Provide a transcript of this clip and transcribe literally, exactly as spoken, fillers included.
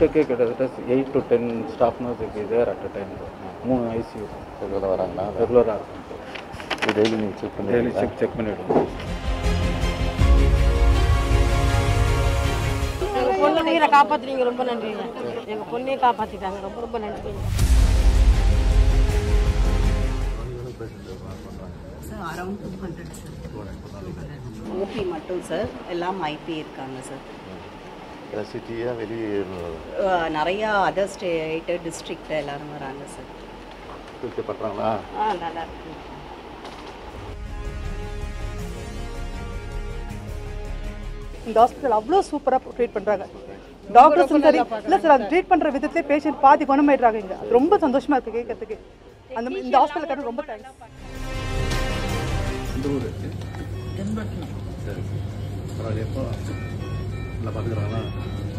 ஷிஃப்ட்டுக்கு கிட்டத்தட்ட eight to ten staff nurse either at a time. மூணு ICU ரெகுலராக வராங்களா? ரெகுலராக இருக்கும். டெய்லி நீங்கள் செக் பண்ணி டெய்லி செக் செக் பண்ணிவிடுவோம். எங்கள் பொண்ணு உயிரை காப்பாற்றுறீங்க, ரொம்ப நன்றிங்க. எங்கள் பொண்ணையே காப்பாற்றிட்டாங்க, ரொம்ப ரொம்ப நன்றிங்க. Sir around two hundred sir. OP மட்டும் சார், எல்லாம் ஐபி இருக்காங்க சார். சிட்டியாக வெளியே நிறையா அதர் ஸ்டேட்டு டிஸ்ட்ரிக்ட் எல்லாரும் வராங்க சார். பண்ணுறாங்களா? ஆ நல்லா இருக்கு. இந்த ஹாஸ்பிட்டல் அவ்வளோ சூப்பராக ட்ரீட் பண்ணுறாங்க. டாக்டர்ஸும் சரி இல்லை சார், அது ட்ரீட் பண்ணுற விதத்திலே பேஷண்ட் பாதி குணமாயிடுறாங்க. இங்கே அது ரொம்ப சந்தோஷமாக இருக்குது கேட்கறதுக்கு. அந்த இந்த ஹாஸ்பிட்டலுக்காக ரொம்ப தேங்க்ஸ். இந்த ஊர் சரி பரவாயில்ல. எப்போ நல்லா பார்த்துக்குறாங்களா?